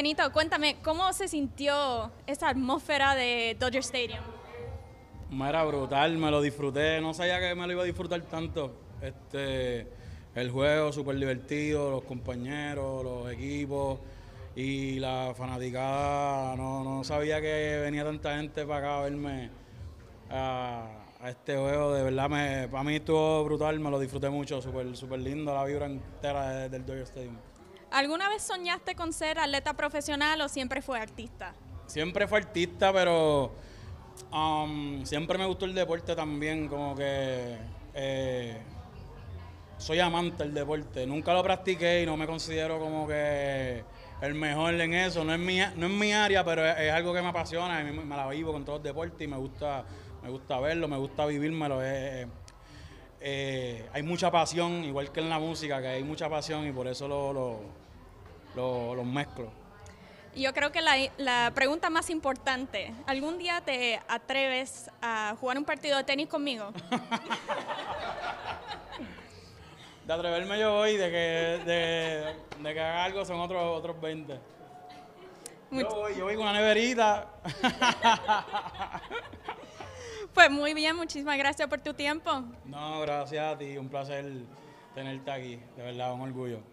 Benito, cuéntame, ¿cómo se sintió esa atmósfera de Dodger Stadium? Era brutal, me lo disfruté, no sabía que me lo iba a disfrutar tanto. El juego súper divertido, los compañeros, los equipos y la fanaticada. No sabía que venía tanta gente para acá a verme a este juego. De verdad, para mí estuvo brutal, me lo disfruté mucho, súper lindo la vibra entera del Dodger Stadium. ¿Alguna vez soñaste con ser atleta profesional o siempre fue artista? Siempre fue artista, pero siempre me gustó el deporte también, como que soy amante del deporte. Nunca lo practiqué y no me considero como que el mejor en eso. No es mi área, pero es algo que me apasiona. A mí me la vivo con todos los deportes y me gusta verlo, me gusta vivírmelo. Hay mucha pasión, igual que en la música, que hay mucha pasión y por eso los mezclo. Yo creo que la pregunta más importante, ¿algún día te atreves a jugar un partido de tenis conmigo? De atreverme yo voy, de que haga algo son otros 20. Yo voy con una neverita. Pues muy bien, muchísimas gracias por tu tiempo. No, gracias a ti, un placer tenerte aquí, de verdad, un orgullo.